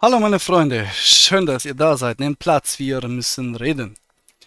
Hallo meine Freunde, schön, dass ihr da seid. Nehmt Platz, wir müssen reden.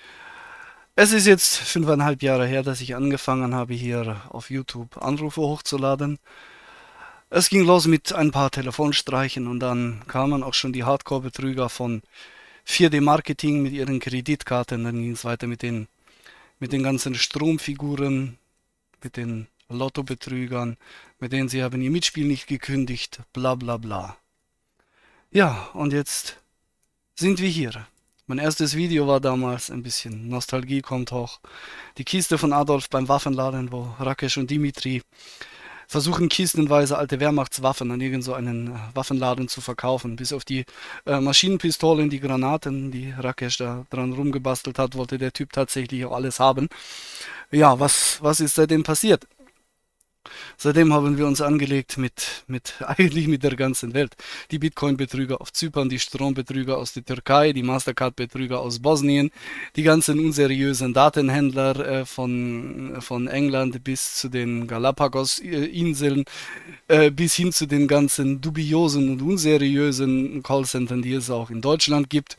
Es ist jetzt 5,5 Jahre her, dass ich angefangen habe, hier auf YouTube Anrufe hochzuladen. Es ging los mit ein paar Telefonstreichen und dann kamen auch schon die Hardcore-Betrüger von 4D Marketing mit ihren Kreditkarten. Dann ging es weiter mit den ganzen Stromfiguren, mit den Lottobetrügern, mit denen sie haben ihr Mitspiel nicht gekündigt, bla bla bla. Ja, und jetzt sind wir hier. Mein erstes Video war damals, ein bisschen Nostalgie kommt hoch. Die Kiste von Adolf beim Waffenladen, wo Rakesh und Dimitri versuchen kistenweise alte Wehrmachtswaffen an irgend so einen Waffenladen zu verkaufen. Bis auf die Maschinenpistolen, die Granaten, die Rakesh da dran rumgebastelt hat, wollte der Typ tatsächlich auch alles haben. Ja, was ist seitdem passiert? Seitdem haben wir uns angelegt eigentlich mit der ganzen Welt. Die Bitcoin-Betrüger auf Zypern, die Strombetrüger aus der Türkei, die Mastercard-Betrüger aus Bosnien, die ganzen unseriösen Datenhändler von England bis zu den Galapagos-Inseln, bis hin zu den ganzen dubiosen und unseriösen Callcentern, die es auch in Deutschland gibt.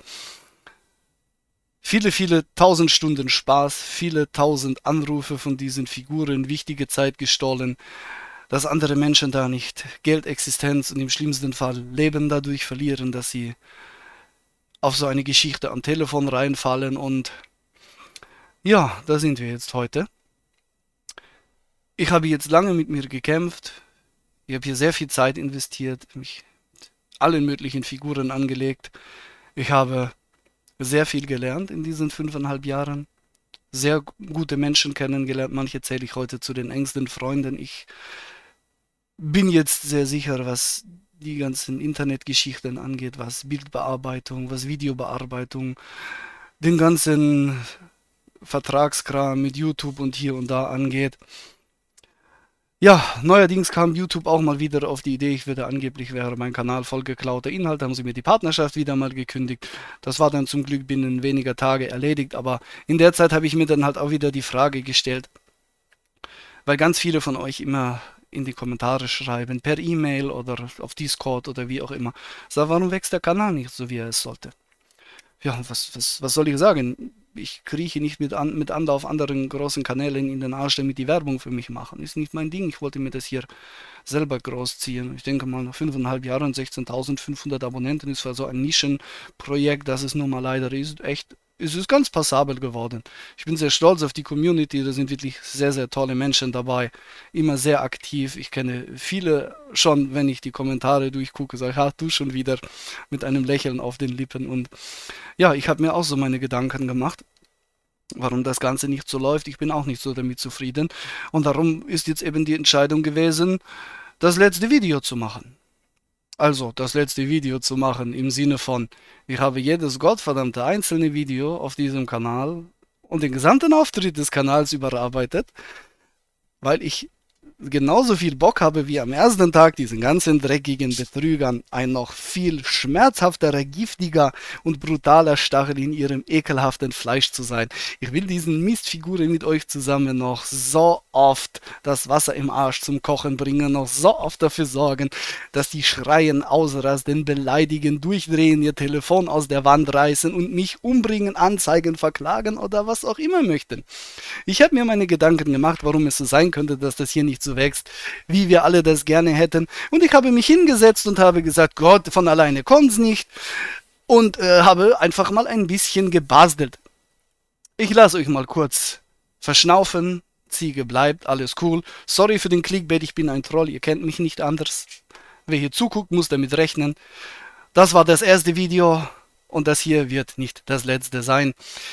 Viele, viele tausend Stunden Spaß, viele tausend Anrufe von diesen Figuren, wichtige Zeit gestohlen, dass andere Menschen da nicht Geld, Existenz und im schlimmsten Fall Leben dadurch verlieren, dass sie auf so eine Geschichte am Telefon reinfallen. Und ja, da sind wir jetzt heute. Ich habe jetzt lange mit mir gekämpft. Ich habe hier sehr viel Zeit investiert, mich mit allen möglichen Figuren angelegt. Ich habe sehr viel gelernt in diesen 5,5 Jahren. Sehr gute Menschen kennengelernt. Manche zähle ich heute zu den engsten Freunden. Ich bin jetzt sehr sicher, was die ganzen Internetgeschichten angeht, was Bildbearbeitung, was Videobearbeitung, den ganzen Vertragskram mit YouTube und hier und da angeht. Ja, neuerdings kam YouTube auch mal wieder auf die Idee, wäre mein Kanal voll geklauter Inhalt, haben sie mir die Partnerschaft wieder mal gekündigt. Das war dann zum Glück binnen weniger Tage erledigt, aber in der Zeit habe ich mir dann halt auch wieder die Frage gestellt, weil ganz viele von euch immer in die Kommentare schreiben, per E-Mail oder auf Discord oder wie auch immer. Sag, warum wächst der Kanal nicht so, wie er es sollte? Ja, was soll ich sagen? Ich krieche nicht mit Anlauf anderen großen Kanälen in den Arsch, damit die Werbung für mich machen. Ist nicht mein Ding. Ich wollte mir das hier selber großziehen. Ich denke mal, nach 5,5 Jahren 16.500 Abonnenten ist zwar so ein Nischenprojekt, das es nun mal leider ist. Echt, es ist ganz passabel geworden. Ich bin sehr stolz auf die Community. Da sind wirklich sehr, sehr tolle Menschen dabei. Immer sehr aktiv. Ich kenne viele schon, wenn ich die Kommentare durchgucke, sage ich, ah, du schon wieder mit einem Lächeln auf den Lippen. Und ja, ich habe mir auch so meine Gedanken gemacht, warum das Ganze nicht so läuft. Ich bin auch nicht so damit zufrieden. Und darum ist jetzt eben die Entscheidung gewesen, das letzte Video zu machen. Also, das letzte Video zu machen im Sinne von, ich habe jedes gottverdammte einzelne Video auf diesem Kanal und den gesamten Auftritt des Kanals überarbeitet, weil ich genauso viel Bock habe wie am ersten Tag diesen ganzen dreckigen Betrügern ein noch viel schmerzhafterer, giftiger und brutaler Stachel in ihrem ekelhaften Fleisch zu sein. Ich will diesen Mistfiguren mit euch zusammen noch so oft das Wasser im Arsch zum Kochen bringen, noch so oft dafür sorgen, dass die schreien, ausrasten, beleidigen, durchdrehen, ihr Telefon aus der Wand reißen und mich umbringen, anzeigen, verklagen oder was auch immer möchten. Ich habe mir meine Gedanken gemacht, warum es so sein könnte, dass das hier nicht so wächst, wie wir alle das gerne hätten. Und ich habe mich hingesetzt und habe gesagt, Gott, von alleine kommt es nicht. Und habe einfach mal ein bisschen gebastelt. Ich lasse euch mal kurz verschnaufen. Ziege bleibt, alles cool. Sorry für den Clickbait, ich bin ein Troll, ihr kennt mich nicht anders. Wer hier zuguckt, muss damit rechnen. Das war das erste Video und das hier wird nicht das letzte sein.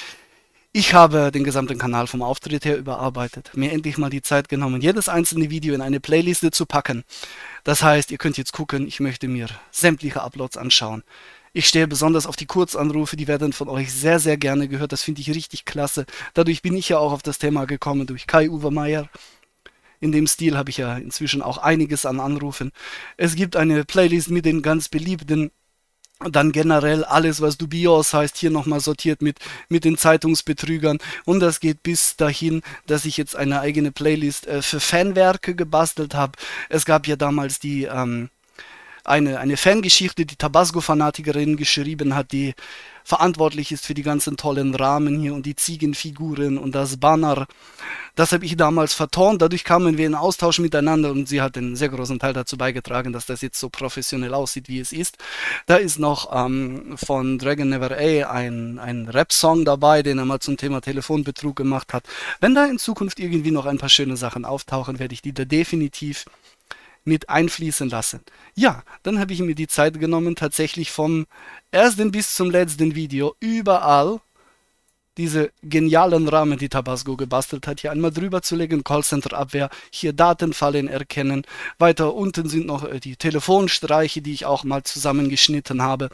Ich habe den gesamten Kanal vom Auftritt her überarbeitet, mir endlich mal die Zeit genommen, jedes einzelne Video in eine Playliste zu packen. Das heißt, ihr könnt jetzt gucken, ich möchte mir sämtliche Uploads anschauen. Ich stehe besonders auf die Kurzanrufe, die werden von euch sehr, sehr gerne gehört, das finde ich richtig klasse. Dadurch bin ich ja auch auf das Thema gekommen durch Kai-Uwe Meier. In dem Stil habe ich ja inzwischen auch einiges an Anrufen. Es gibt eine Playlist mit den ganz beliebten. Dann generell alles, was dubios heißt, hier nochmal sortiert mit den Zeitungsbetrügern. Und das geht bis dahin, dass ich jetzt eine eigene Playlist für Fanwerke gebastelt habe. Es gab ja damals die eine Fangeschichte, die Tabasco-Fanatikerin geschrieben hat, die verantwortlich ist für die ganzen tollen Rahmen hier und die Ziegenfiguren und das Banner. Das habe ich damals vertont. Dadurch kamen wir in Austausch miteinander und sie hat einen sehr großen Teil dazu beigetragen, dass das jetzt so professionell aussieht, wie es ist. Da ist noch von Dragon Never A ein Rap-Song dabei, den er mal zum Thema Telefonbetrug gemacht hat. Wenn da in Zukunft irgendwie noch ein paar schöne Sachen auftauchen, werde ich die da definitiv mit einfließen lassen. Ja, dann habe ich mir die Zeit genommen, tatsächlich vom ersten bis zum letzten Video überall diese genialen Rahmen, die Tabasco gebastelt hat, hier einmal drüber zu legen, Callcenter-Abwehr, hier Datenfallen erkennen. Weiter unten sind noch die Telefonstreiche, die ich auch mal zusammengeschnitten habe.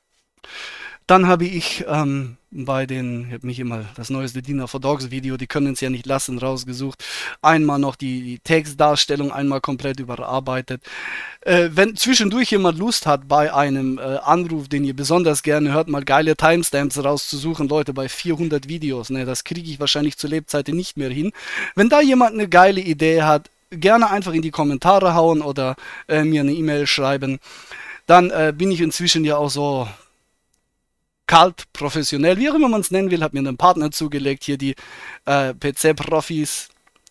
Dann habe ich ich habe mich immer das neueste Dinner for Dogs Video, die können es ja nicht lassen, rausgesucht. Einmal noch die Textdarstellung einmal komplett überarbeitet. Wenn zwischendurch jemand Lust hat, bei einem Anruf, den ihr besonders gerne hört, mal geile Timestamps rauszusuchen, Leute, bei 400 Videos, ne, das kriege ich wahrscheinlich zur Lebzeiten nicht mehr hin. Wenn da jemand eine geile Idee hat, gerne einfach in die Kommentare hauen oder mir eine E-Mail schreiben. Dann bin ich inzwischen ja auch so kalt, professionell, wie auch immer man es nennen will, hat mir einen Partner zugelegt, hier die PC-Profis.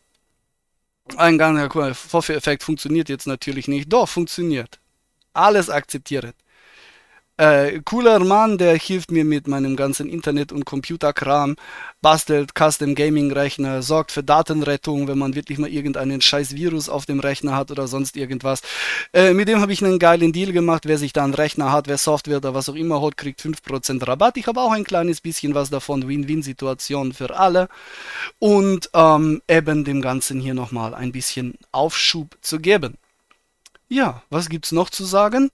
Ein ganz cooler Vorführeffekt funktioniert jetzt natürlich nicht. Doch, funktioniert. Alles akzeptiert. Cooler Mann, der hilft mir mit meinem ganzen Internet- und Computerkram, bastelt Custom-Gaming-Rechner, sorgt für Datenrettung, wenn man wirklich mal irgendeinen scheiß Virus auf dem Rechner hat oder sonst irgendwas. Mit dem habe ich einen geilen Deal gemacht. Wer sich da einen Rechner, Hardware, Software oder was auch immer holt, kriegt 5% Rabatt. Ich habe auch ein kleines bisschen was davon. Win-Win-Situation für alle. Und eben dem Ganzen hier nochmal ein bisschen Aufschub zu geben. Ja, was gibt's noch zu sagen?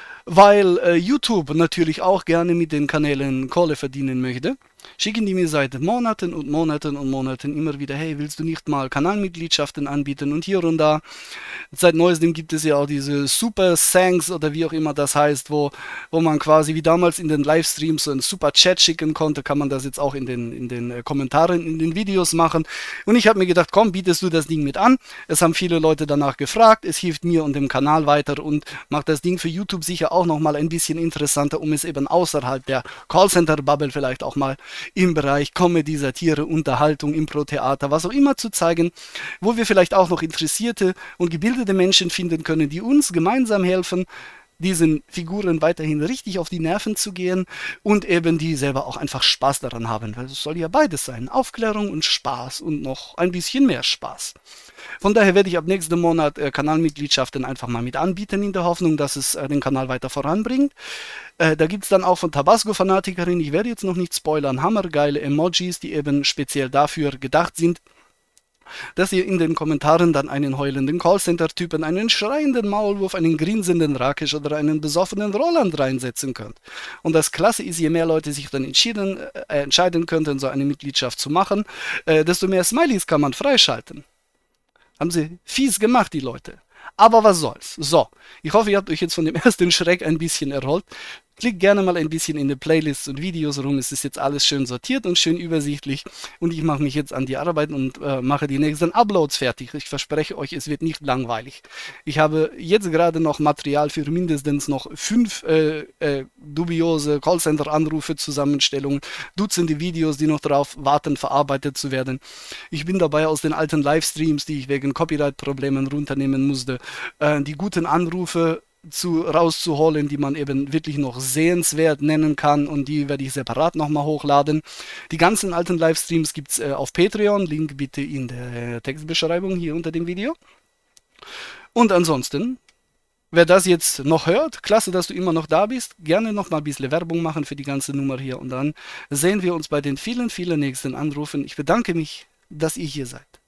Weil YouTube natürlich auch gerne mit den Kanälen Kohle verdienen möchte, schicken die mir seit Monaten und Monaten und Monaten immer wieder, hey, willst du nicht mal Kanalmitgliedschaften anbieten und hier und da. Seit neuestem gibt es ja auch diese Super Thanks oder wie auch immer das heißt, wo man quasi wie damals in den Livestreams so einen Super Chat schicken konnte, kann man das jetzt auch in den Kommentaren, in den Videos machen. Und ich habe mir gedacht, komm, bietest du das Ding mit an. Es haben viele Leute danach gefragt, es hilft mir und dem Kanal weiter und macht das Ding für YouTube sicher auch nochmal ein bisschen interessanter, um es eben außerhalb der Callcenter-Bubble vielleicht auch mal im Bereich Comedy, Satire, Unterhaltung, Impro-Theater, was auch immer zu zeigen, wo wir vielleicht auch noch interessierte und gebildete Menschen finden können, die uns gemeinsam helfen, diesen Figuren weiterhin richtig auf die Nerven zu gehen und eben die selber auch einfach Spaß daran haben, weil es soll ja beides sein, Aufklärung und Spaß und noch ein bisschen mehr Spaß. Von daher werde ich ab nächsten Monat Kanalmitgliedschaften einfach mal mit anbieten, in der Hoffnung, dass es den Kanal weiter voranbringt. Da gibt es dann auch von Tabasco-Fanatikerin, ich werde jetzt noch nicht spoilern, hammergeile Emojis, die eben speziell dafür gedacht sind, dass ihr in den Kommentaren dann einen heulenden Callcenter-Typen, einen schreienden Maulwurf, einen grinsenden Rakesh oder einen besoffenen Roland reinsetzen könnt. Und das Klasse ist, je mehr Leute sich dann entscheiden könnten, so eine Mitgliedschaft zu machen, desto mehr Smileys kann man freischalten. Haben sie fies gemacht, die Leute. Aber was soll's. So, ich hoffe, ihr habt euch jetzt von dem ersten Schreck ein bisschen erholt. Klickt gerne mal ein bisschen in die Playlists und Videos rum. Es ist jetzt alles schön sortiert und schön übersichtlich. Und ich mache mich jetzt an die Arbeit und mache die nächsten Uploads fertig. Ich verspreche euch, es wird nicht langweilig. Ich habe jetzt gerade noch Material für mindestens noch 5 dubiose Callcenter-Anrufe, Zusammenstellungen, Dutzende Videos, die noch darauf warten, verarbeitet zu werden. Ich bin dabei, aus den alten Livestreams, die ich wegen Copyright-Problemen runternehmen musste, die guten Anrufe rauszuholen, die man eben wirklich noch sehenswert nennen kann, und die werde ich separat nochmal hochladen. Die ganzen alten Livestreams gibt es auf Patreon, Link bitte in der Textbeschreibung hier unter dem Video. Und ansonsten, wer das jetzt noch hört, klasse, dass du immer noch da bist, gerne noch mal ein bisschen Werbung machen für die ganze Nummer hier, und dann sehen wir uns bei den vielen, vielen nächsten Anrufen. Ich bedanke mich, dass ihr hier seid.